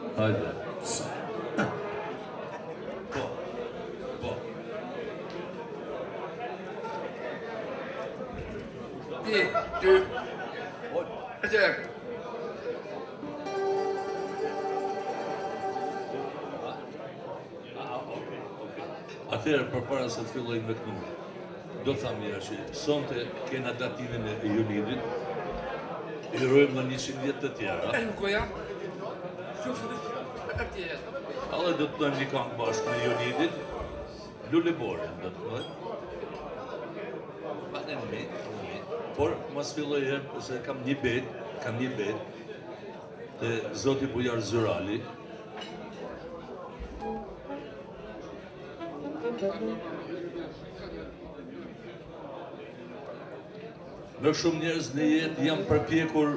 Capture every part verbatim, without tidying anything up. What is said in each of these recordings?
Hajde. Po, po. Ti, ty. Atëherë. Atëherë, përpara se të filloj me këtu, do të thamë njëra që sonte kena datimin e Junidit, i rojmë në njëqind vjetë të tjera. E nuk jam. Shufë atje. Alle do të bëjmë një këngë bashkë në Junidit, Luliborin, do të bëjmë. Ma në një, por mas filloj herë, se kam një bet, kam një bet, të Zoti Bujar Zyrali, me shumë njerëz në jetë jam përpjekur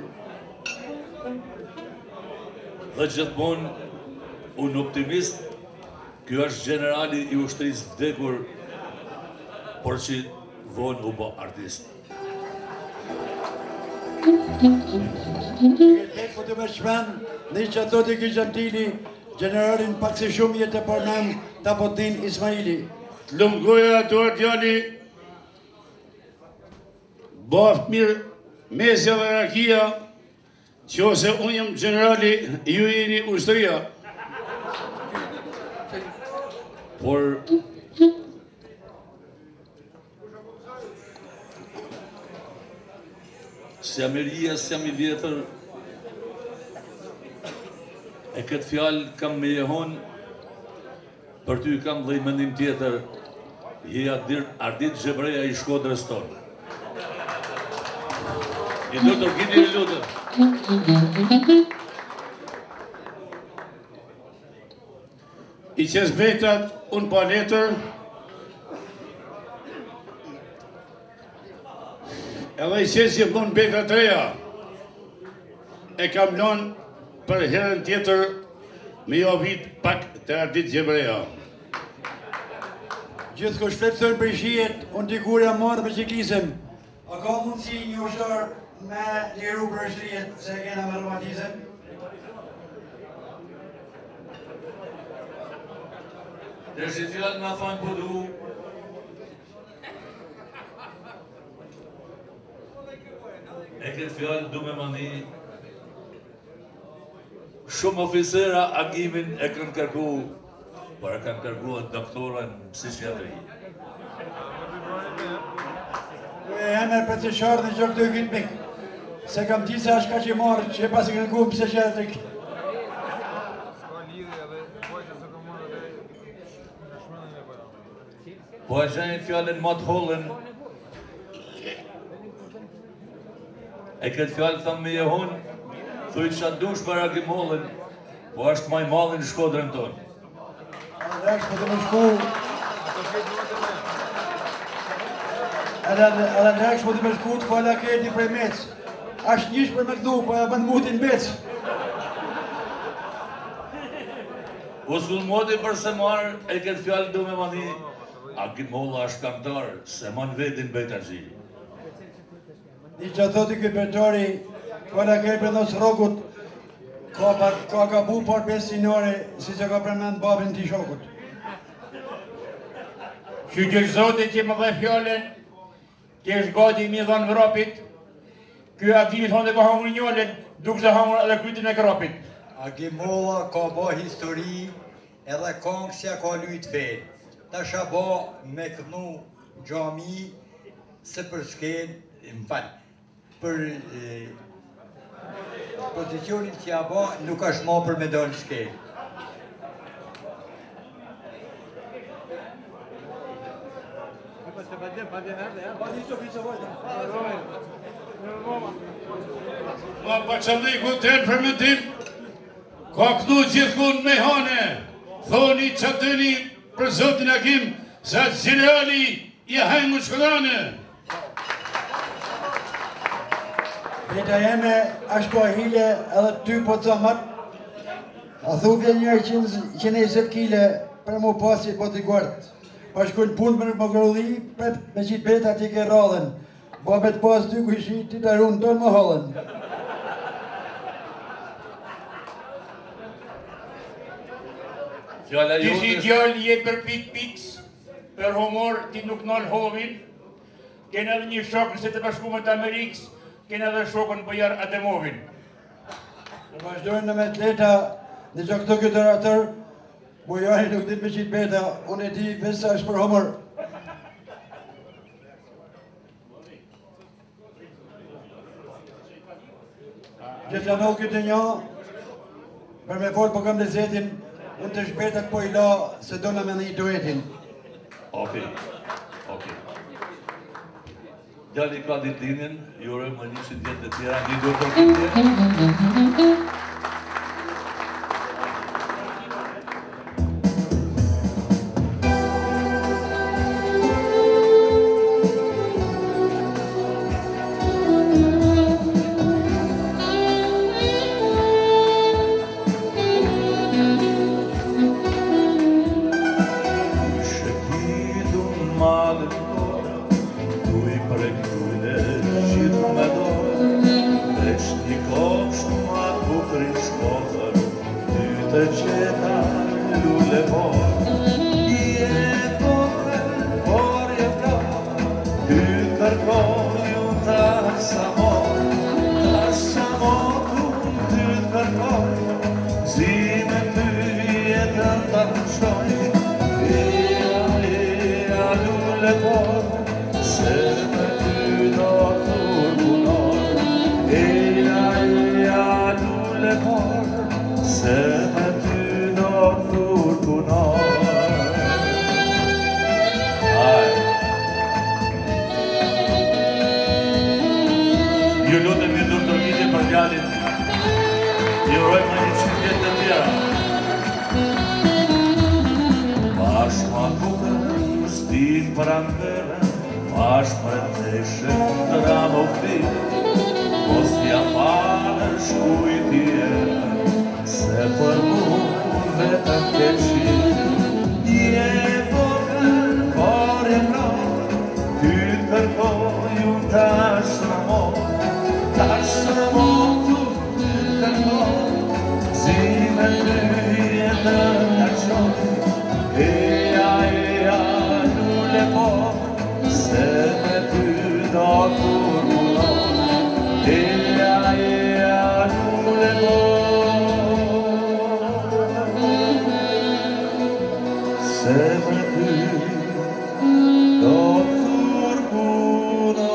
dhe gjithmonë unë optimist, kjo është generali i ushtrisë vdekur, por që vonë u bë artist. Këtë po të me shpen, në që ato të Gjantili, generalin pak se shumë jetë e përnem Tapotin Ismaili. Lumgoja ato djali, baft mirë mesja dhe rakia, që ose unë jam generali, ju jeni ushtria. Por se jam i rija, se jam i vjetër, e këtë fjalë kam me jehon, për ty kam dhe i mendim tjetër, je Ardit Xhebreja i Shkodrës tonë. I lutëm, gini i lutëm. I qes betat, unë pa letër, edhe i qes që mund betat reja, e kam lënë për herën tjetër me jo vit pak të Ardit Xhebreja. Gjithë ko shpletësën për shijet, unë t'i kurja marrë për qiklisem. A ka mundësi një ushtar me liru për shrijet se kena me romanizem? Dhe që fjallë nga fanë po du, e këtë fjallë du me mani, shumë oficera agimin e kanë kërku, por e kanë kërku e doktorën psikiatri. E emër për të sharë në gjokë të ritmik, se kam ti se është ka që marrë që pas i kërku psikiatrik. Po e gjenjë fjallën më të hollën, e këtë fjallë thamë me jehon, thuj që atë dush për agim hollën, po është maj malin në Shkodrën tonë. Edhe është për të më shku... Edhe në është për të më shku të falla kreti prej mecë. Ashtë njësh për me këdu, po e bënd mutin becë. Usull moti për se marë, e këtë fjallë du me mani, Agim Holla është kantar, se man vedin bejta gjiri. Një që thoti këj përtori, falla kreti për nësë rogut, ka ka bu par pesë sinore, si që ka përmend babin t'i shokut. Që gjë zotit që më dhe fjallën, që është gati mi dhanë vrapit, kjo Agimi thonë dhe ka hangur njëllën, duke se hangur edhe krytin e krapit. Agim Holla ka ba histori edhe kongësja ka lujt fejnë. Ta shaba me kënu gjami se për sken, më falë, për pozicionin që ja ba nuk është ma për me dalë sken. Ma pa qëlliku të e përmendim, ka kënu gjithkun me hane, thoni që të një për Zotin Agim, sa generali i hajnë më Shkodrane. Beta jeme është po hile edhe ty po të zamat, a thukje njërë që në njëzet kile për mu pasi po t'i guartë. Pa shkujnë punë për më grulli, me qitë beta t'i ke radhen. Ba me t'pas ty kushi t'i të runë tonë më halën. Fjalla Ti si jote djallë je për pik piks, për humor ti nuk nol hovin, kena edhe një shok në Shtetet e Bashkuara të Amerikës, kena edhe shokën Bojar Ademovin. Në vazhdojnë në me atleta në që këto këtë oratër, Bojari nuk dit me qitë beta, unë e di vesa është për humor. Gjithë janë o këtë një, për me folë po kam dhe zetin, unë të shbetat po i la se do në me një duetin. Okej, okej. Djali ka ditëlindjen, ju uroj më njësit jetë të tjera, një do të këtë. Ju lutem një dur të vite për djalin. Ju uroj më një qitë vjetë të tjera. Pash ma bukër, stil për ambere, pash për të shën të ramo fite, mos t'ja falë shkuj tjera, se për mu vetëm ke qitë. Je vogër, por e mlorë, ty të kërkoj unë tash në morë. Tash në motu të kërkoj, zime të jetën të qoj. Eja, eja, lule po, se me ty do kur punoj. Eja, eja, lule po, se me ty do kur punoj.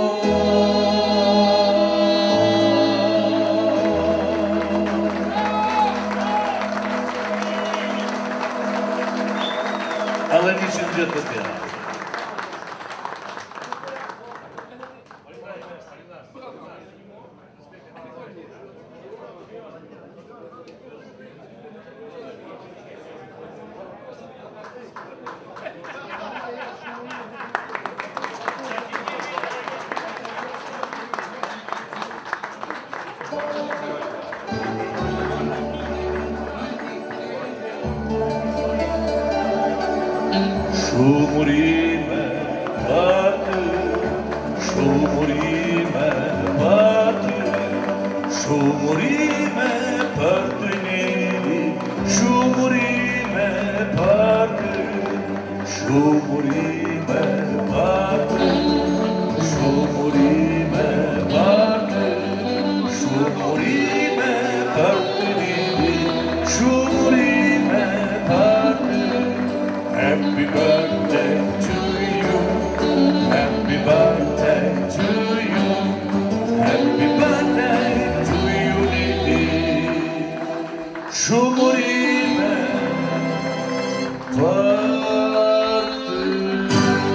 Edhe një qitë vjetë të tjera. Shumurime për ty, shumurime për ty, shumurime për ty njëri, shumurime për ty, shumurime për ty, shumurime për ty, shumurime për ty njëri, shumurime për ty. Happy birthday to you, happy birthday to you, happy birthday to you, Didi. Shumurime për ty.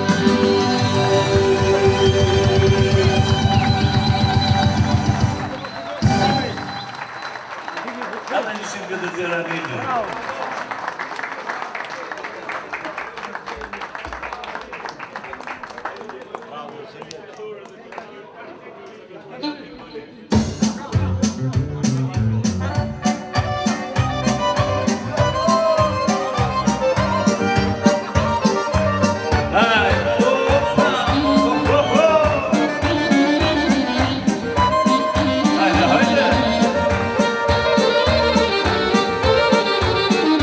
Edhe një shimë këtë të tjera një. Haydi haydi.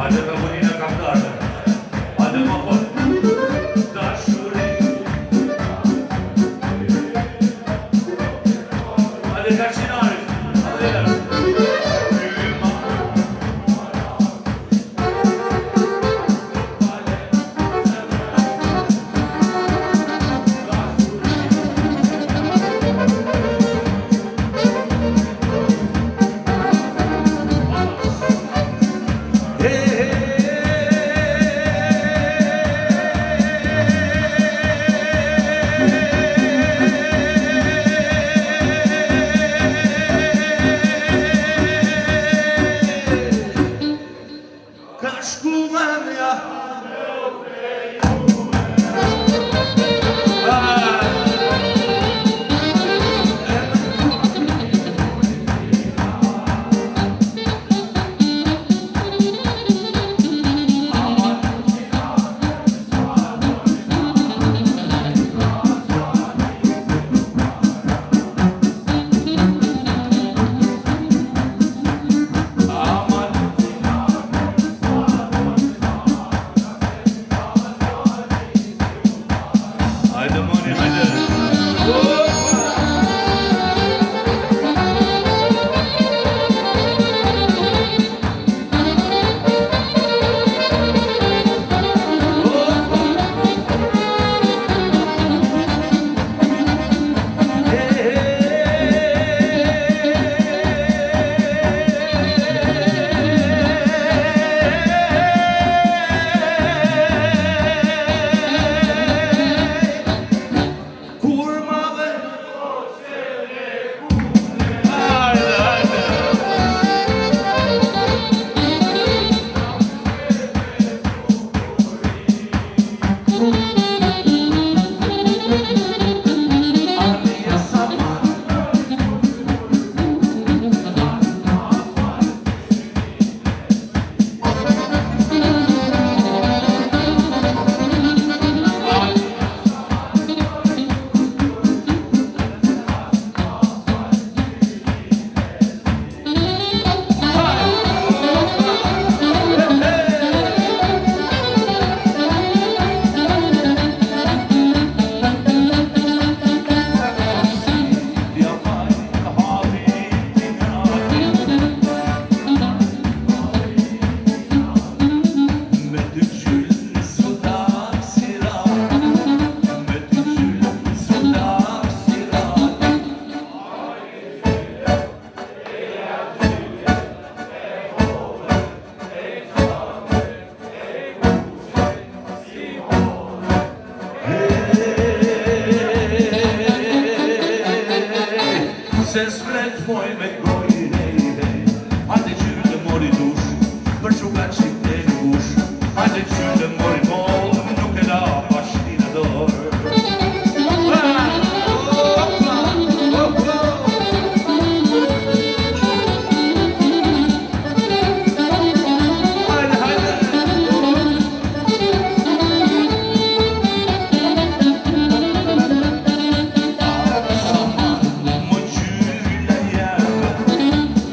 Hajde me bunina kaptarve. Hajde ma fort. Dashuri. Hajde karcinari. Hajde.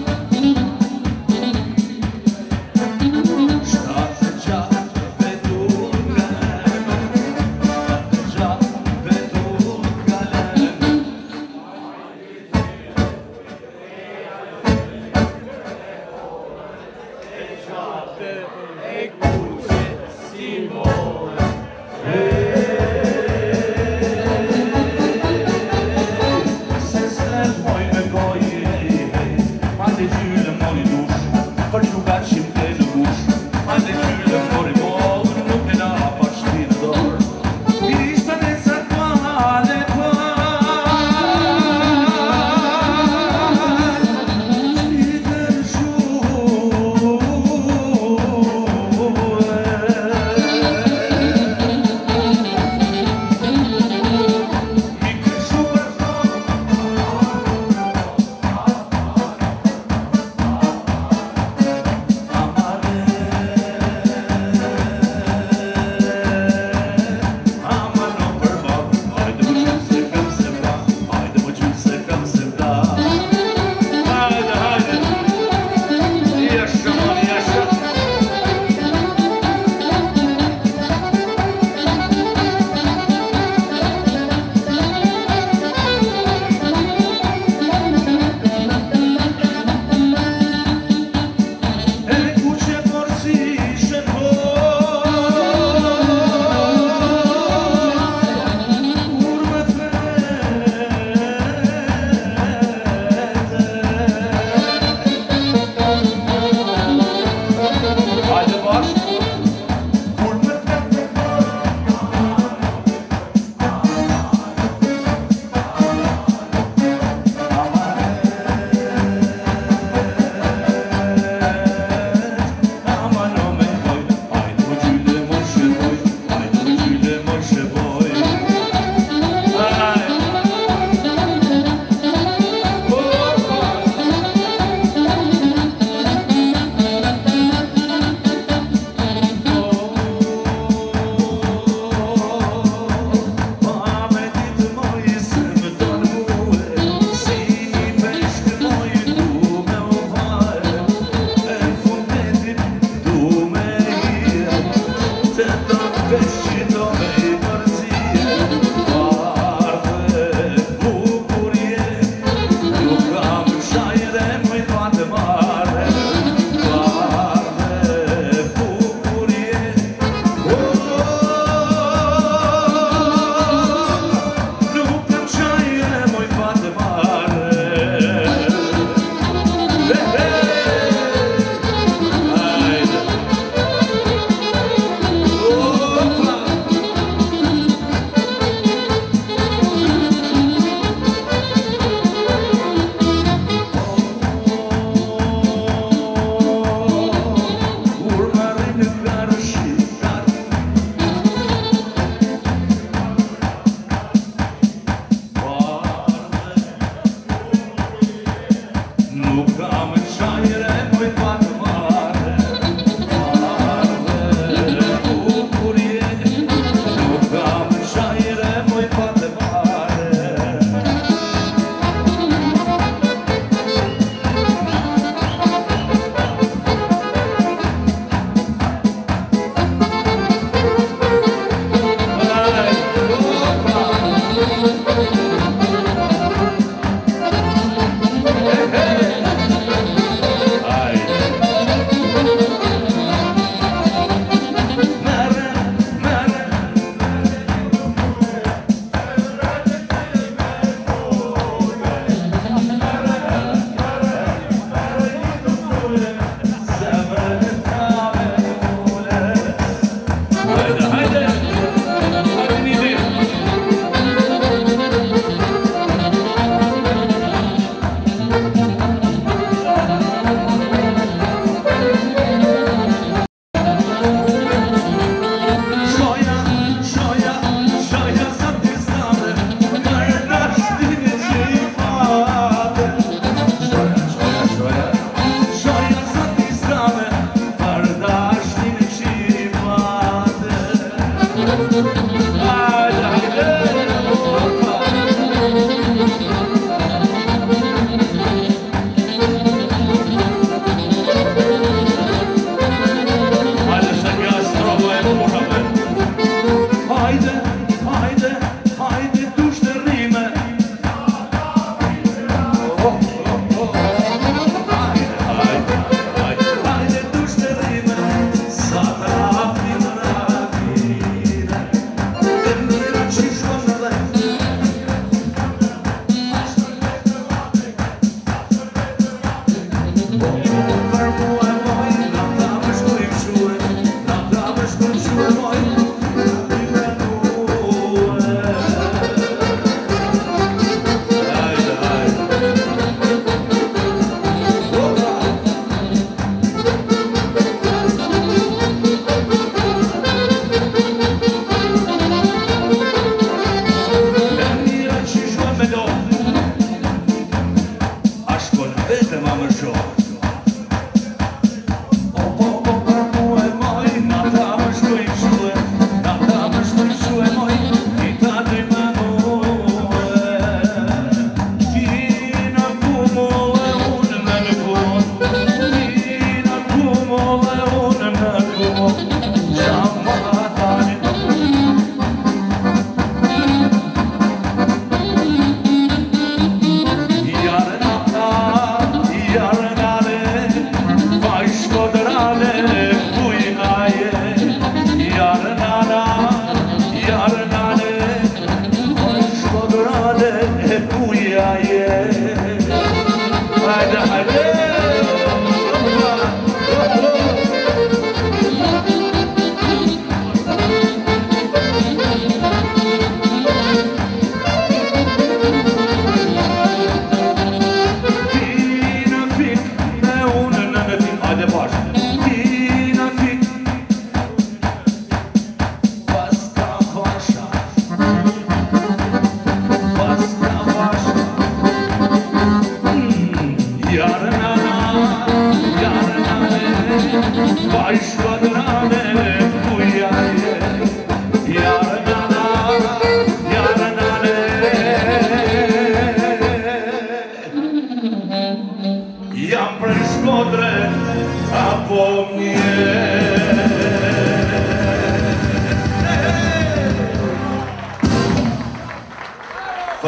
Start the job,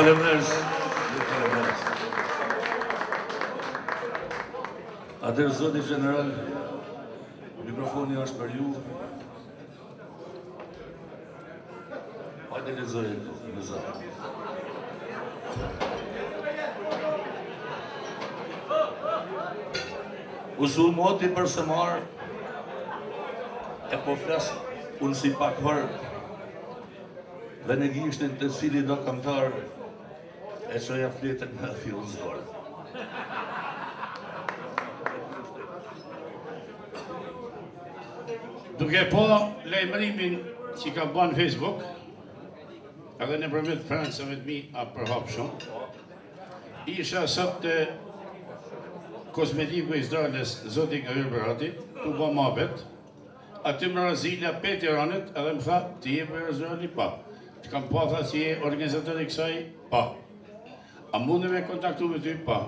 faleminderit. Atëherë, zoti general, mikrofoni është për ju. Hajde lexoj në zot. Usul moti për se marë, e po flasë unë si pak hërë, dhe në gishtin të cili do kamtar, e qoja fletën me fillën zgorë. Duke po lajmërimin që ka banë Facebook, edhe në përmet Francëve të mi a përhap shumë, isha sot të kozmetiku i Zdrales, Zoti Gavir Berati, tu ba mabet, aty më razilja pe Tiranët, edhe më tha, ti je për Zdrali, pa. Që kam pa, tha, si je organizator i kësaj, pa. A mundu me kontaktu me ty, pa.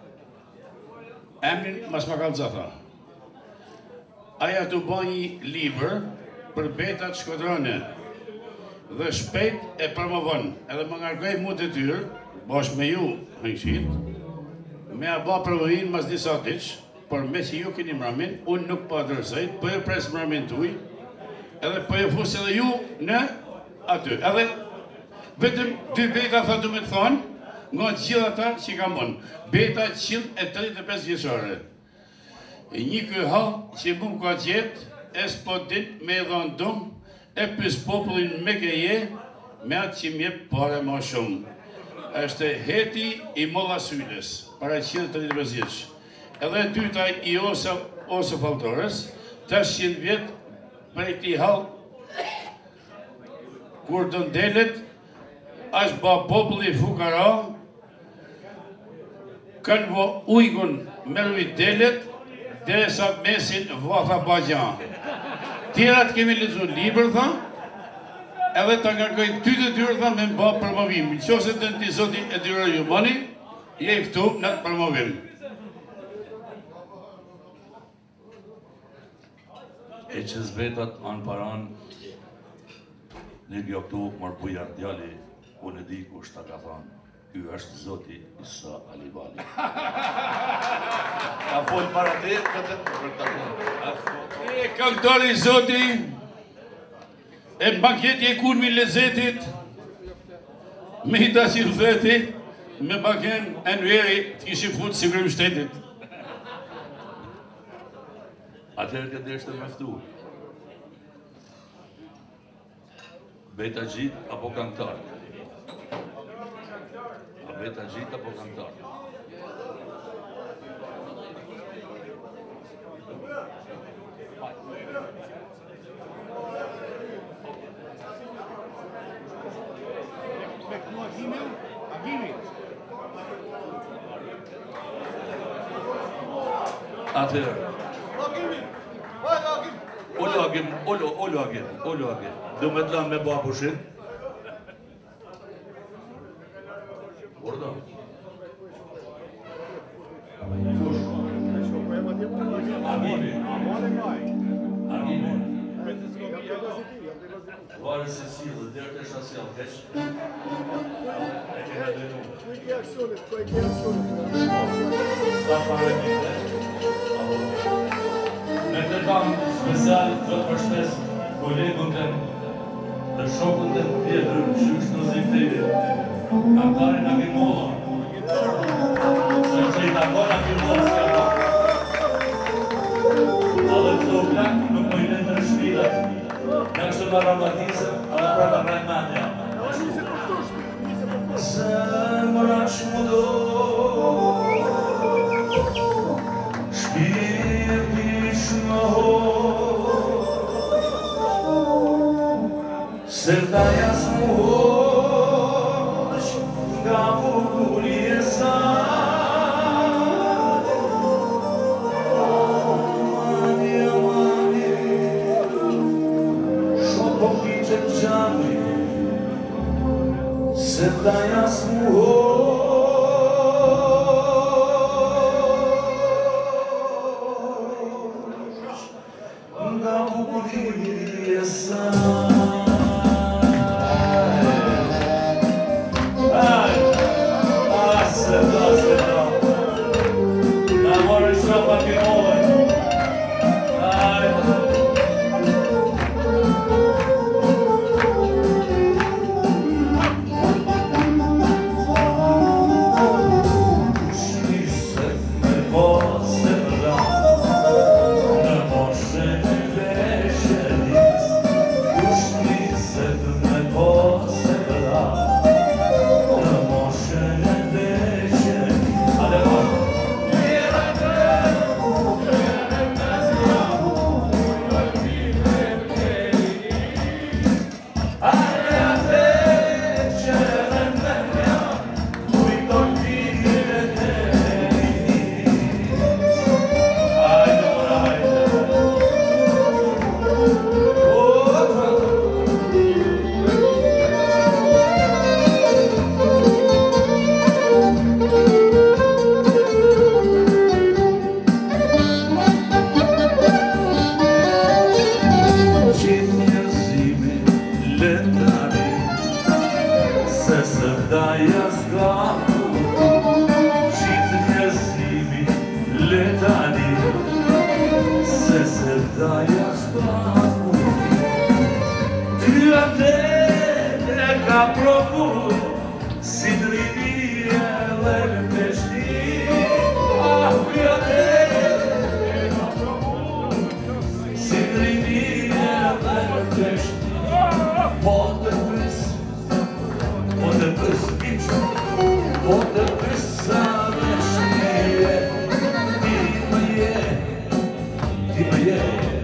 Emrin, mas ma kalza, tha. Aja të ba një liber për betat shkodrone dhe shpejt e promovon, edhe më ngarkoj mu të tyrë, bash me ju, hëngshit, me a ba provojin mas disa tiq, por me që ju keni mramin, unë nuk pa dërsejt, për e pres mramin të uj, edhe për e fusë edhe ju në aty. Edhe vetëm dy beta tha du me të thonë, nga gjitha ta që ka mon, beta njëqind e tridhjetë e pesë vjeqare. Një këj hal që mu më ka gjetë, e s'po dit me edhan dum, e pës popullin me keje, me atë që mjep pare ma shumë. Êshte heti i Molla Syles, para njëqind e tridhjetë e pesë vjeç. Edhe dyta i Ose Faltores, tashqind vjetë prej këti hal, kur të ndelet, ashtë ba populli fukara, kanë vo ujgun me rujt delet, dhe sa mesin vatha bagjan. Tjerat kemi lexuar libër, tha, edhe ta ngarkojnë ty të tyrë, tha, me mba promovim. Në qose të në ti zoti e dyra ju mani, je i këtu në të promovim. E që zbetat anë paran, një bjo këtu mërë bujar djali, unë e di ku shta ka thanë, ky është zoti Isa Alibali. Ka folë para te, këtë për të kënë. E kaltari zoti, e banket e kurmi lezetit, me hita si rëtheti, me baken e nëveri të kishë futë si kërëm shtetit. Atëherë këtë ishte meftu. Beta gjit apo kantar? A beta gjit apo kantar? Atëherë. Olo agim, olo, olo agim, olo agim. Du me të lanë me ba pushin. Ordo. Agimi. Agimi. Varë se si dhe dherë të shasjall, keq. E kene dhe nu. Sta pare një dhe. Me të kam special të përshtes kolegun të dhe shokun të tjetër në qysh në zikëtiri, kantarin Agimolla. Se që i takon Agimolla s'ka ta. A dhe të të plak nuk më i në në shpilat. Në kështë të ramatizëm, a dhe prata prajmanja. Se më rash mu do se daja smuhosh nga bukurie e saj. Amani, amani, shopo kiqe gjami, se daja smuhosh nga bukurie e saj. Ai! Ca profund, si drinie lărpești, ah, ca profund, si drinie lărpești, poate pâs, poate pâs, nici, poate pâs să veșnie, timăie, timăie,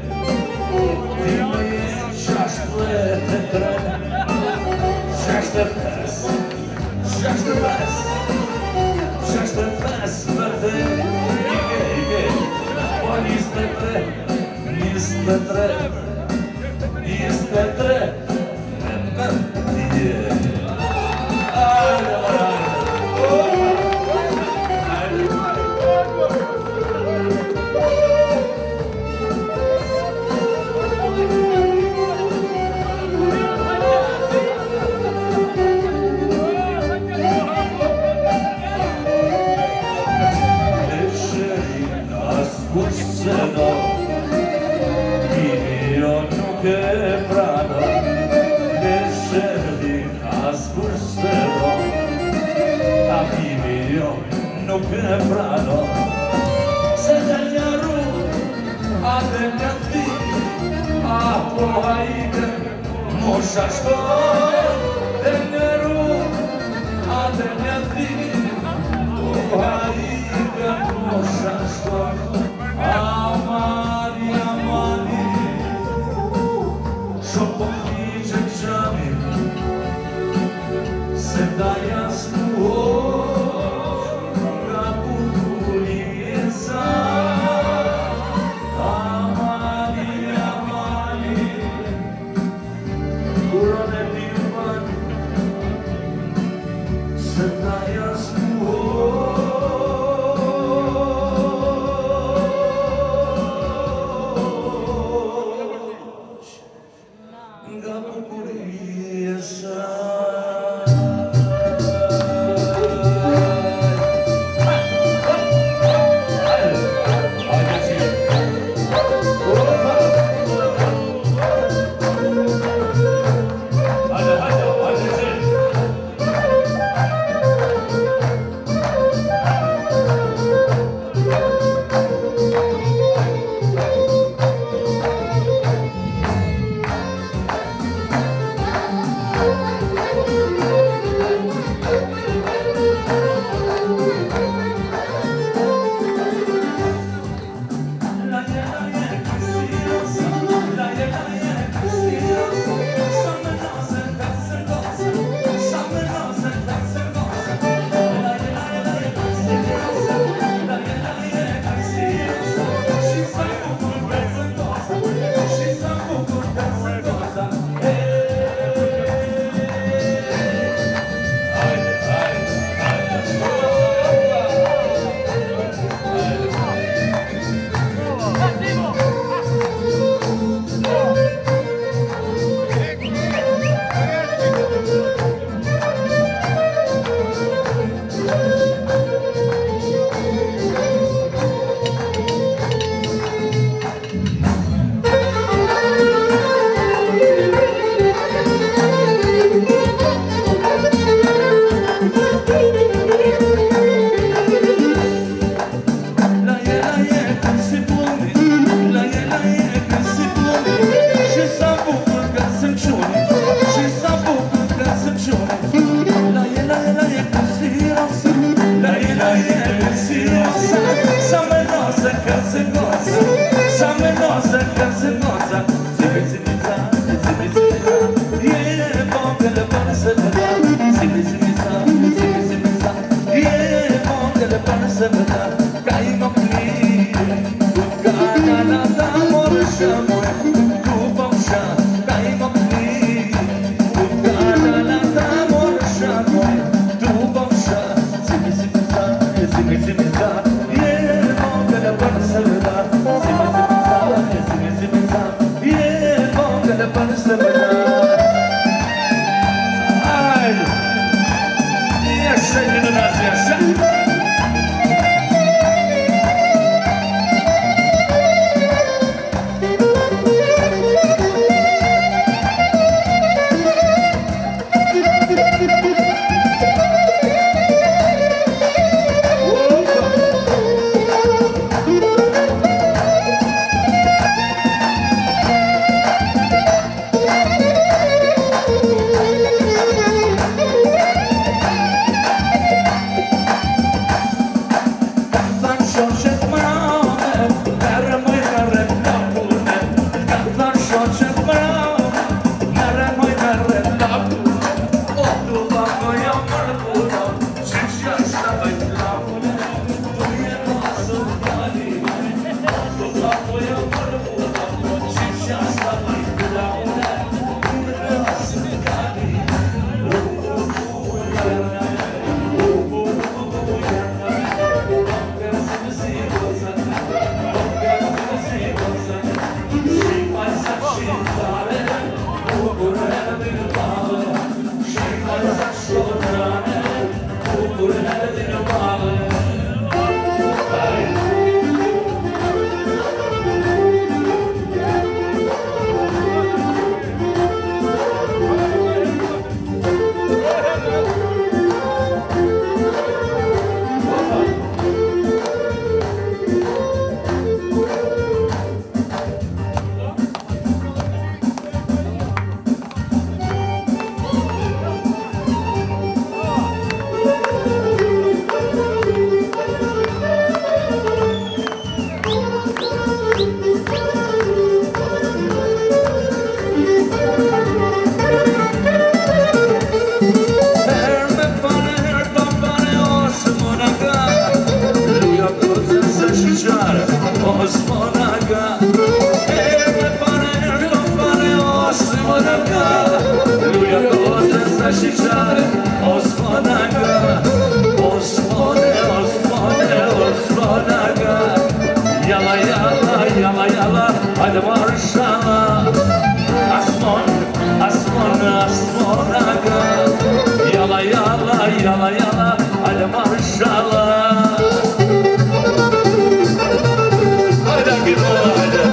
timăie și-aș plete trăi. J'achète-passe, j'achète-passe, j'achète-passe, verde, ige, ige, o niste tre, niste tre, niste tre, ige. Haide, Brano, se degnaru, a degnati, a pohaike, moshashko, degnaru, a degnati, pohaike, moshashko, amani, amani, shopochi jekjami, se dayasnu. Osmanaga, Luja Kote Zashichar, Osmanaga, Osmane, Osmane, Osmanaga, Yala yala, yala yala, hadi marşala, Asman, Asman, Asmanaga, Yala yala, yala yala, hadi marşala. Haydi gitme, haydi.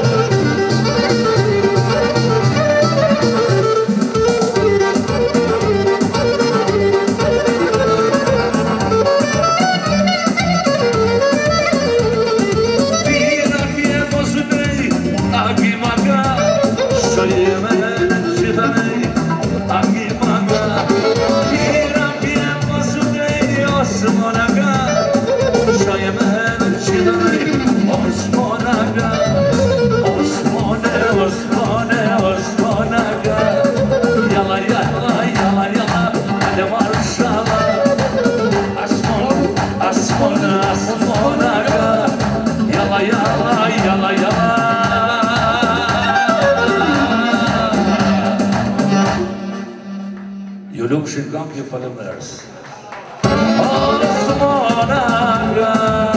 Julum Shilganki for the Mers. Osmanaga.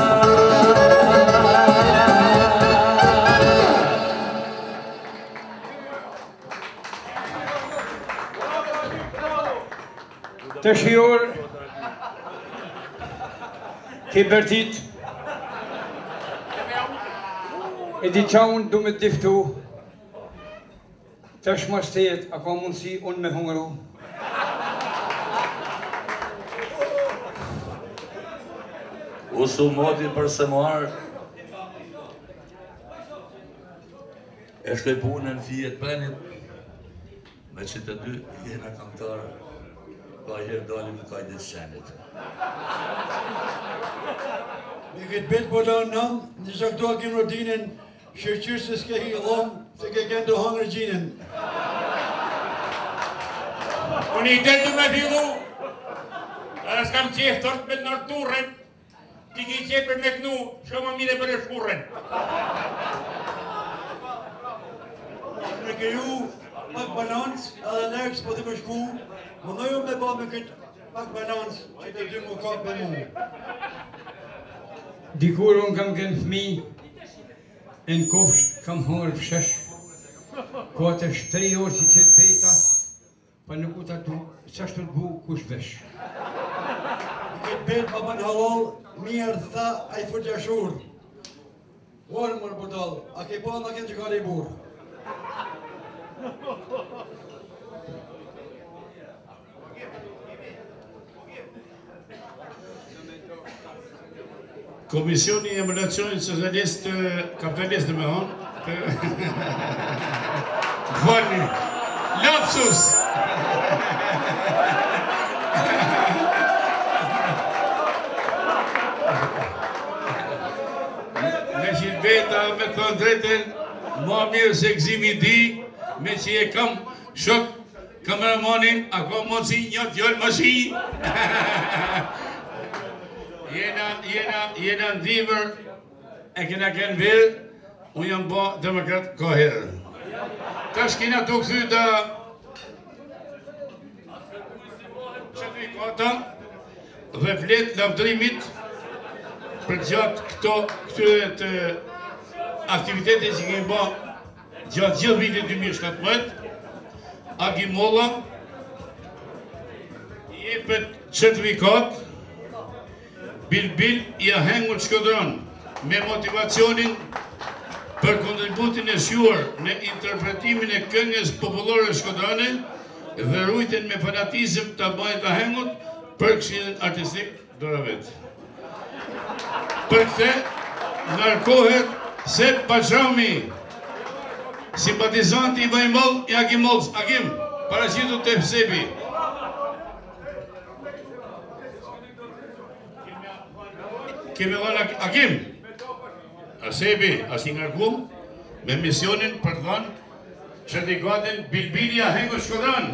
Të shiur, kibertit, e di qa unë du me diftu, të shmastet, a ka mundësi unë me hungëru. Usu moti për se marë, e shkoj punën fijet prenit, me që të dy jena kantarë, ka herë dalim në kajdet shenit. Me këtë betë po da në, në që këto akim rodinin, shërqyrë se s'ke hi lomë, se ke kënë të hangër gjinin. Unë i delë du me fillu, edhe s'kam qef tërt me të nërturën, ti ki qef për me kënu, shumë më mire për e shkurën. Me kriju pak balancë, edhe lërkës po të më shku, më nëjo me ba me këtë pak balancë që të dy më kapë me mu. Dikur unë kam kënë fmi, në kofsht kam hongër fshesh, ko të shtri orë si qëtë beta, pa nuk u të tu, qashtu të bu kush vesh. Këtë betë pa ban halal, mirë tha a i fërgja shurë. Orë mërë budal, a ke pa në kënë që ka i burë. Komisioni e Emulacionit Socialist Kapitalist me honë, Vani, lapsus! Me që beta me thonë drejten, ma mirë se gzimi di, me që e kam shok kameramanin, ako moci një tjollë më shi. Jena, jena, jena ndivër, e kena kënë verë, unë jam ba demokrat ka herë. Tash kena të këthy da certifikata dhe flet lavdërimit për gjatë këto këtyre të aktivitetet që kemi ba gjatë gjithë vitit dy mijë e shtatëmbëdhjetë, Agi Molla jepet certifikat Bilbil i ahengur Shkodran me motivacionin për kontributin e shuar në interpretimin e këngës popullore Shkodrane dhe rujten me fanatizëm të bajt ahengut për këshillin artistik Doravet. Për këte, ngarkohet Sep Pachami, simpatizanti i Bajmoll i Agim Mollës. Agim, paraqitu të Sepi. Kemi dhënë Agim, Sepi, as i ngarkum, me misionin për të dhënë certifikatin Bilbili ahengur Shkodran.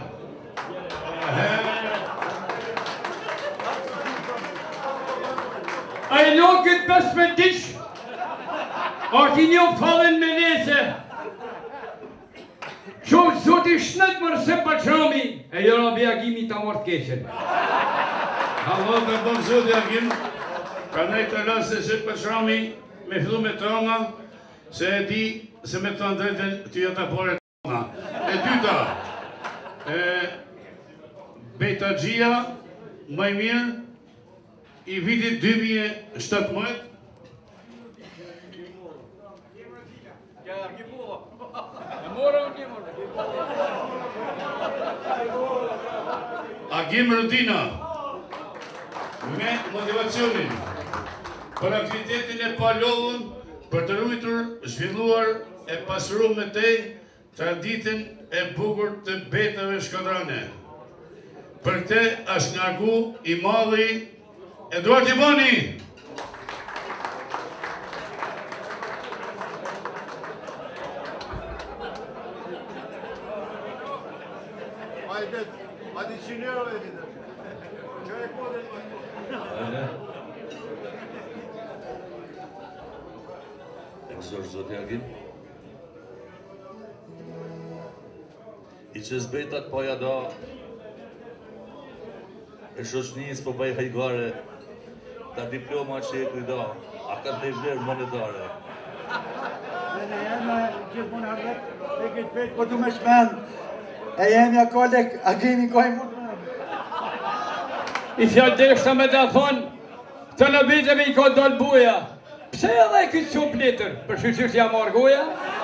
A i lokët pës me dish, a ki një falën me nese. Shumë zoti t'i shnet mërë se Paqrami, e jo rabi Agimi ta mërë t'keqen. Allah me bëmë zotë Agim, ka nej të lasë se Paqrami me fillu me tranga, se e di se me të ndrejten të jota pore tranga. E dyta, Beta Gjia, maj mirë, i vitit dy mijë e shtatëmbëdhjetë, Agim Rudina, me motivacionin për aktivitetin e palodhën për të rujtur, zhvilluar e pasuru me tej traditin e bukur të betave shkodrane. Për te është ngarku i madhi Eduard Iboni. Hadi düşünüyor öyle dedi. Çay koydu. Öyle. Zor zot Agim. I që zbetat po ja da e shoshnis po bëj hajgare ta diploma që e kujda, a ka të vlerë monetare. Dhe ne jemi gjithmonë harret, e këtë vetë po du me shmen, e jemi a kolek, Agimi ka i mund me. I fjallë deshta me da thonë, të në biteve i ka dollë buja. Pse edhe e këtë qup letër, për shqyqysh jam argoja?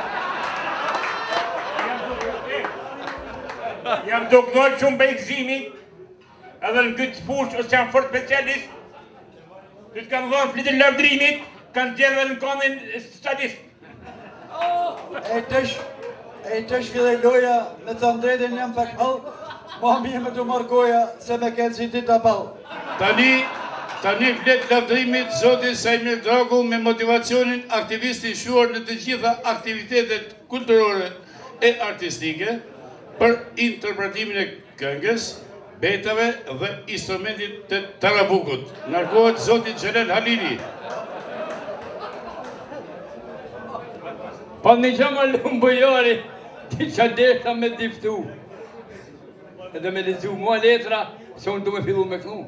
Jam do kënoj shumë për Gzimi, edhe në këtë fush është jam fort specialist, të të kanë dhonë flitin lavdrimit, kanë tjerë dhe në kamin statist. E tësh, e tësh fillej loja, me të ndrejtën jam pak halë, ma mi me të margoja, se me këtë si ti të balë. Tani, tani flet lavdrimit Zoti Sajmir Dragu me motivacionin aktivisti i shuar në të gjitha aktivitetet kulturore e artistike për interpretimin e këngës, betave dhe instrumentit të tarabukut. Ngarkohet Zoti Xhelal Halili. Pa një që më lumë bëjari, ti që desha me diftu. Edhe me lezu mua letra, se unë du me fillu me kënu.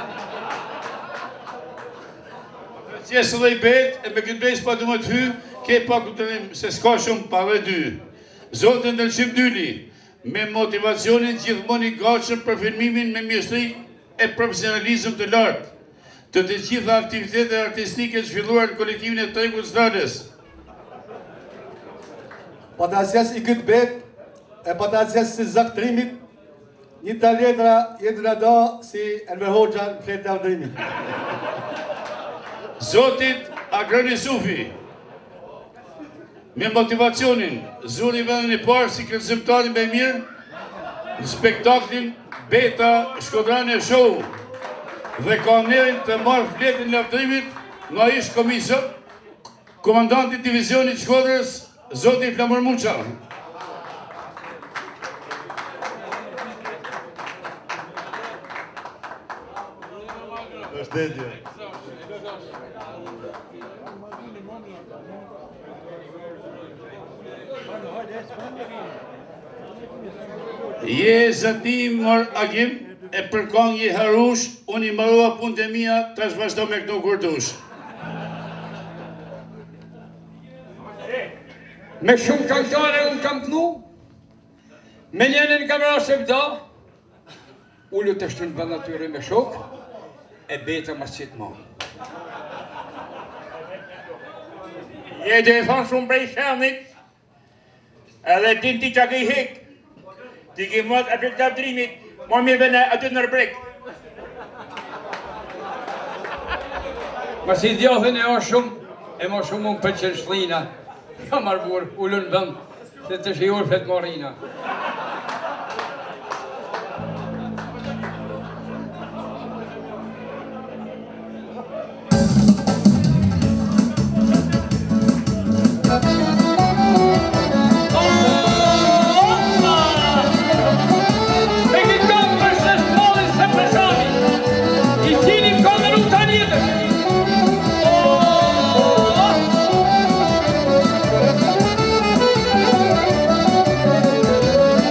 Qesë dhe i bet, e me këtë besë pa du më të hy, ke pa këtërim se s'ka shumë pa dhe dy. Zotin dhe Lëshim Dyli, me motivacionin gjithmoni gachën për filmimin me mjeshtri e profesionalizm të lartë, të të gjitha aktivitetet artistike zhvilluar në kolektivin e Tregut Zdales. Patasjes i këtë bet, e patasjes si zaktrimit, një të letra jetë në da si Enver Hoxha në fletë të avdrimit. Zotit Agrani Sufi, me motivacionin, zuri vendin e parë si kërcimtari me mirë, në spektaklin Beta Shkodrane Show, dhe ka nerin të marë fletin lavdrimit nga ish komisor, komandantit divizionit Shkodrës, Zoti Flamur Muqa. Përshëndetje. Je zëtim mor Agim, e përkong je harush, unë i marua punë të mija, tash vazhdo me këto kurdush. Me shumë kankare unë kam të nu, me njenën kam rrasë e vda, ullu të shtu në bënd atyre me shok, e beta më qitë ma. Je dhe e thonë shumë prej shenit, edhe din ti që ke i hek, ti ke mot e flet të avdrimit, ma mirë vene aty në rëbrek. Ma si djohën e o shumë, e ma shumë unë për qenë shlina, ka marbur, ullu në vënd, se të shiur flet marina. Oh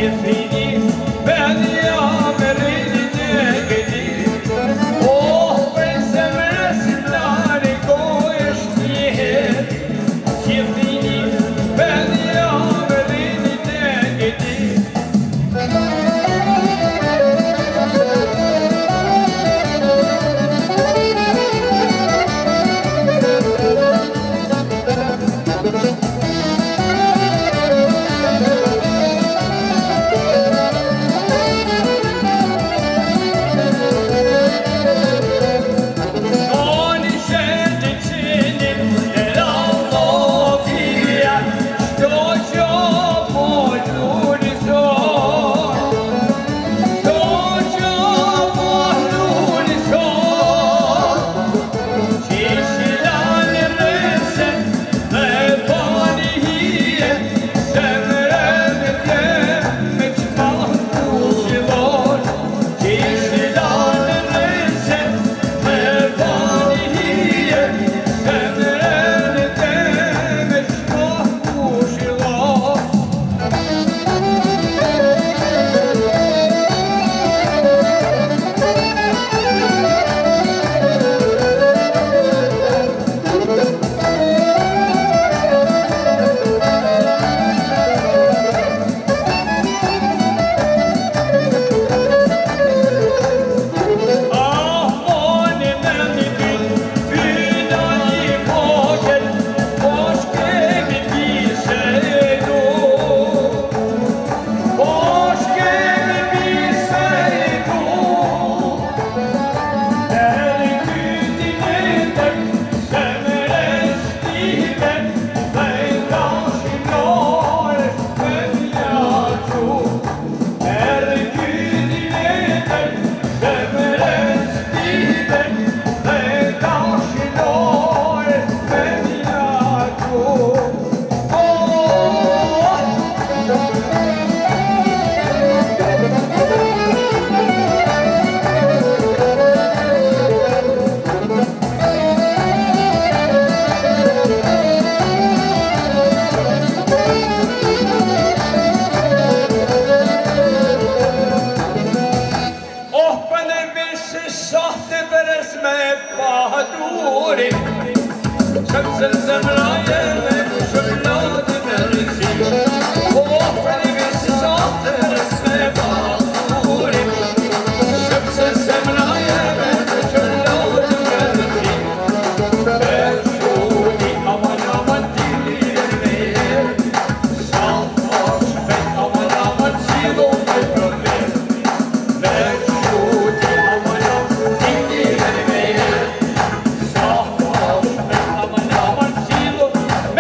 Thank you.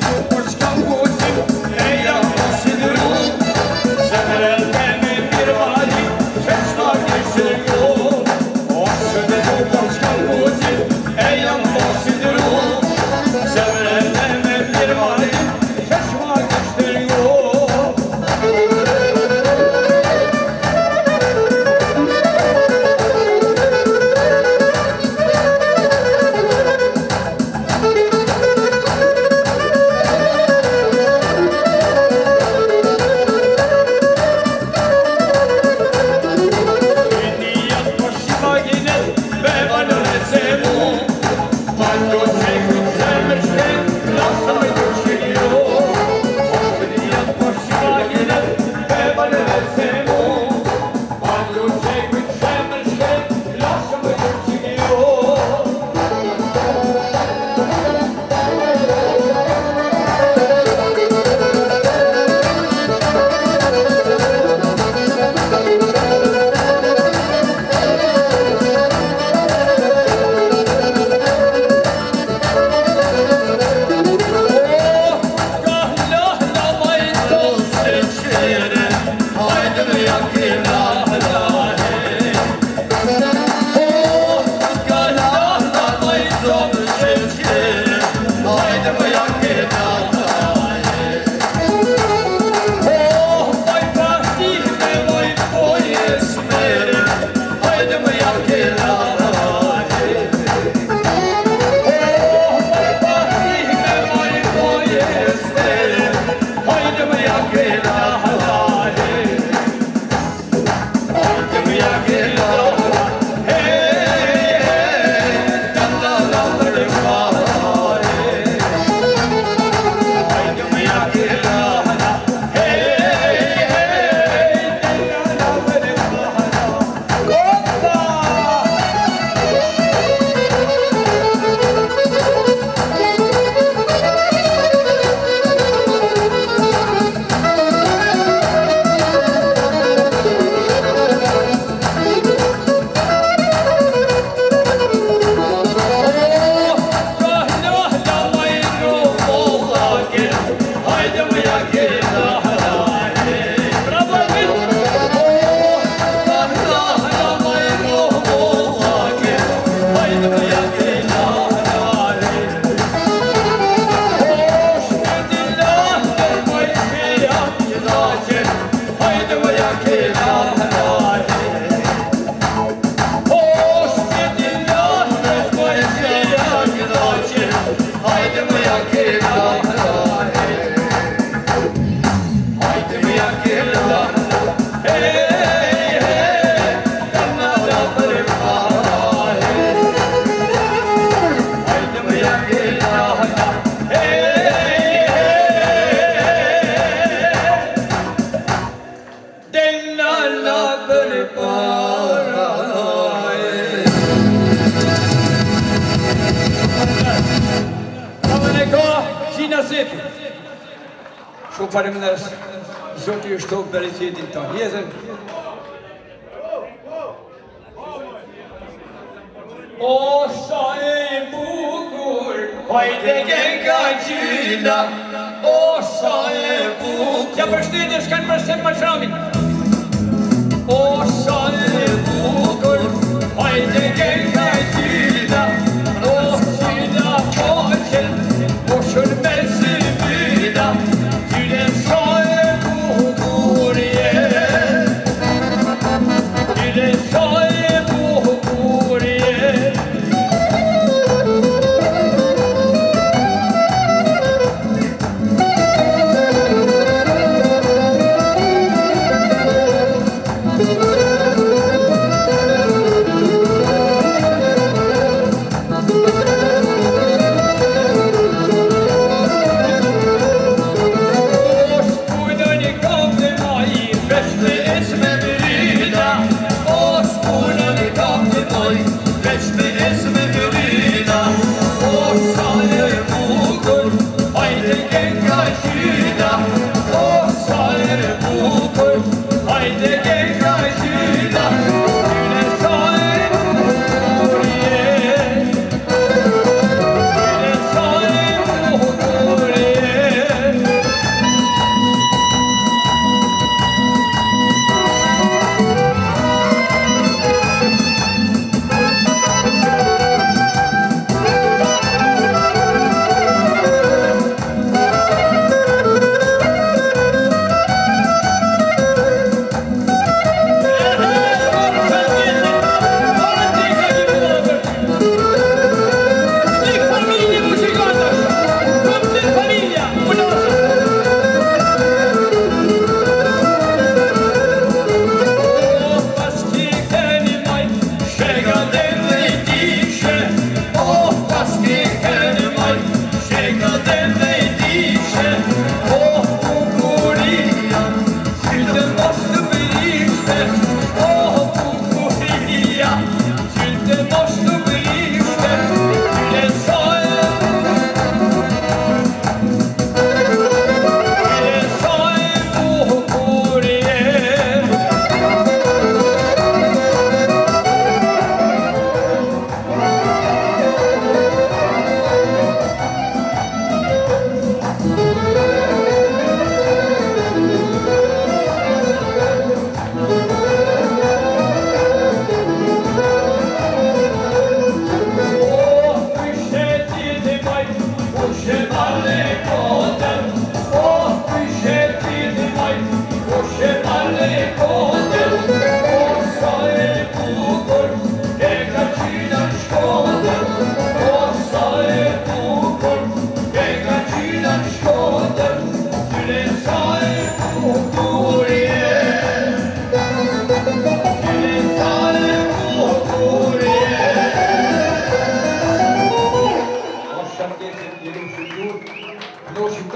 Zo varim nas zot je stok bereid in ta hiezen. O sai bukur, hayde genga jila. O sai bukur. Jag förstår det ska man stämma fram. O sai bukur, hayde genga jila. O jila kochen, o shun besibida.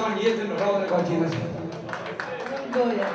marrë jetën në radhën e Gatinës. Goja.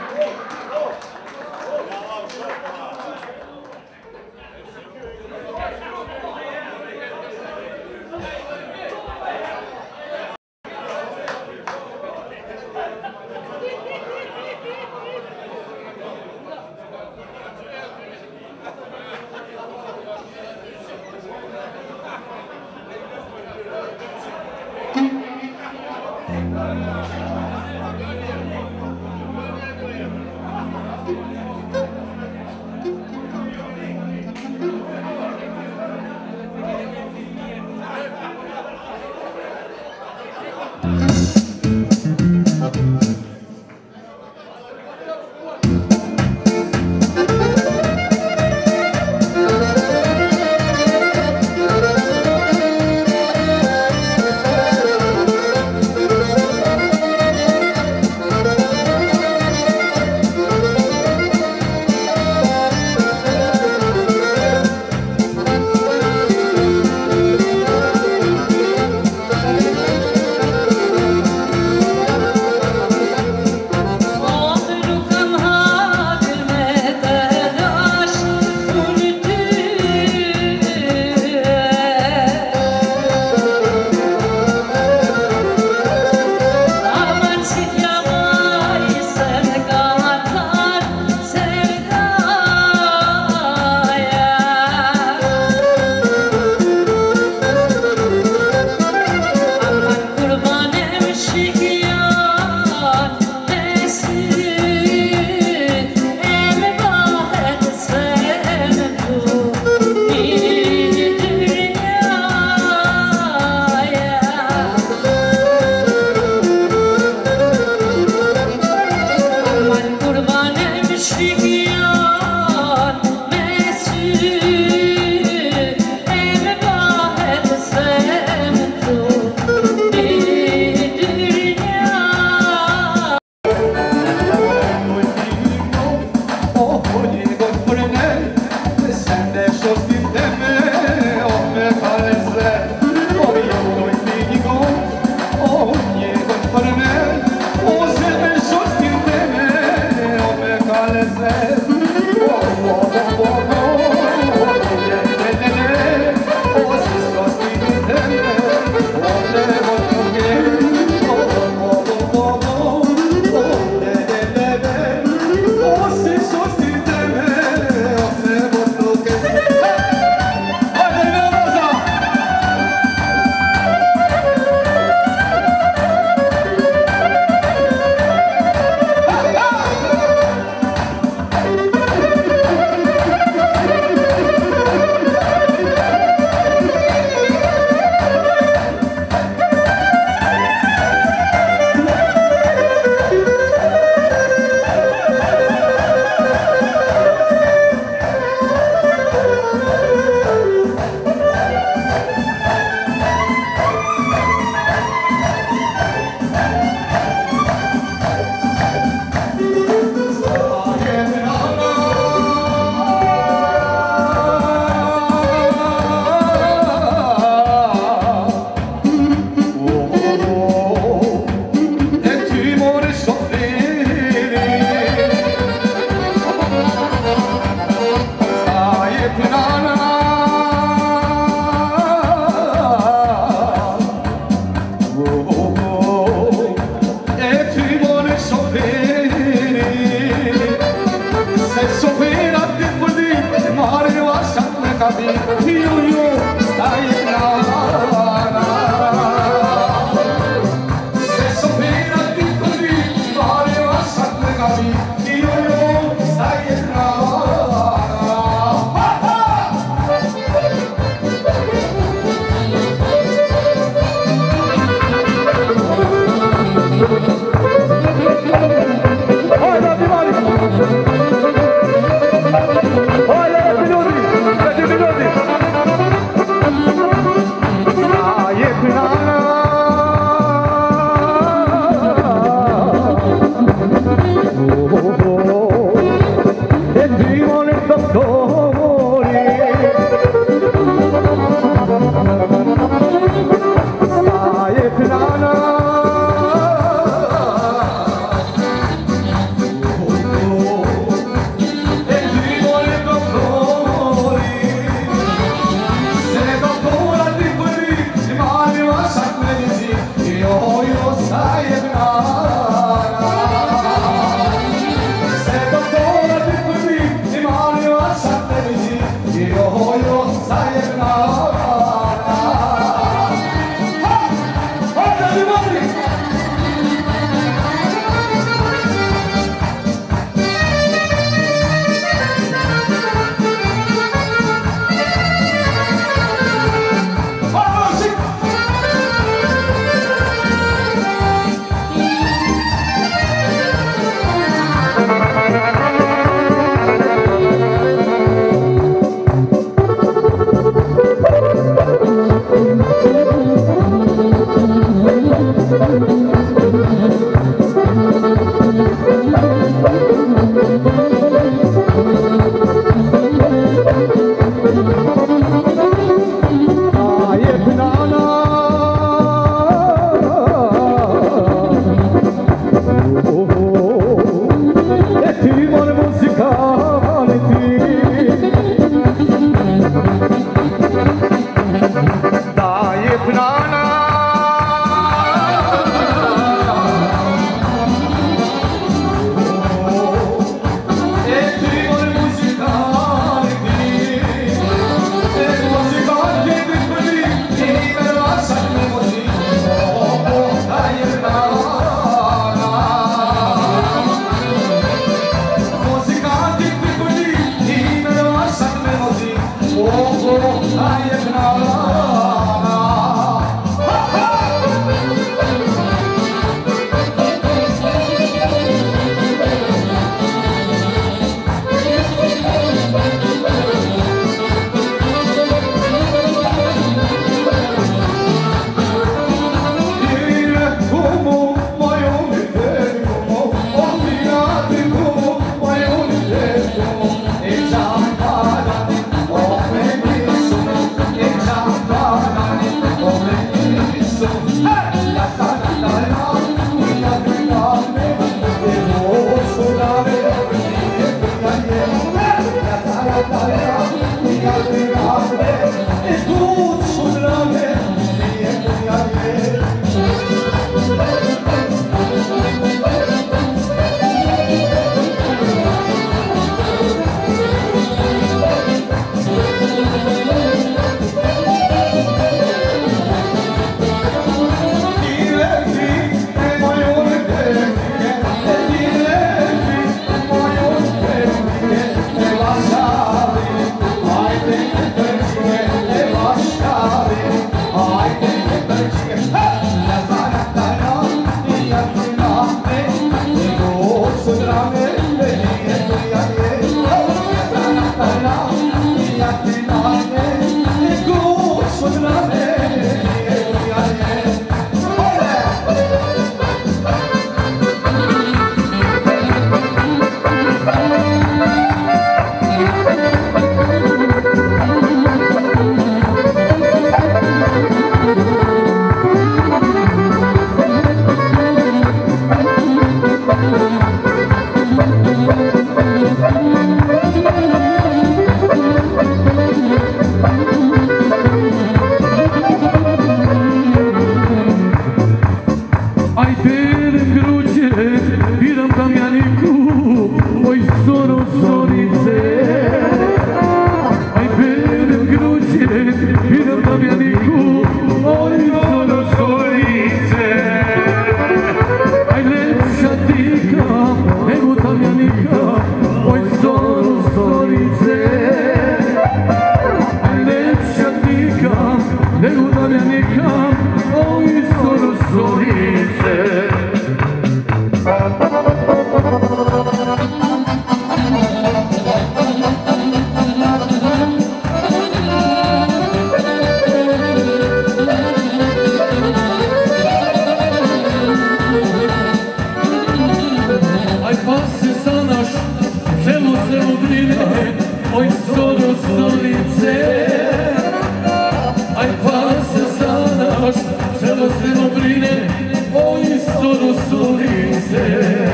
stolice.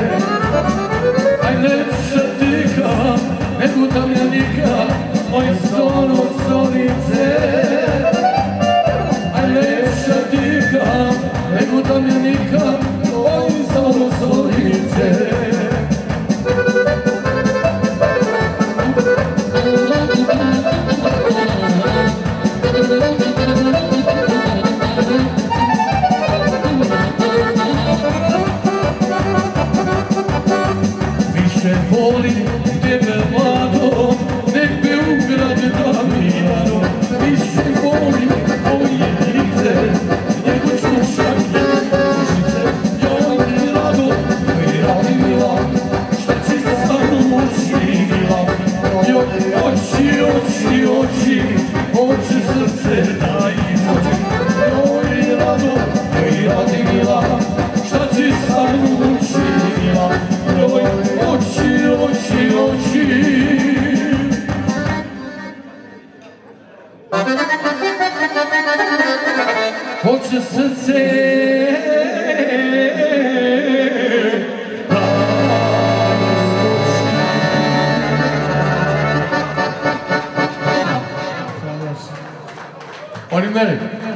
Najlepša dika, nego Damjanika, oj stolo stolice. Najlepša dika, nego Damjanika, oj stolo stolice. Više volim tebe mlado, nek Beograd Damijano. Više volim tvoje lice, nego čušake, kožice. Joj rado, joj radila, šta će sa mnom učinila. Joj oči, oči, oči, oči srce da izađe. Joj rado, joj radila, šta će sa mnom učinila. Joj oči, oči, oči. Hoće srce da skoči. Oni mene.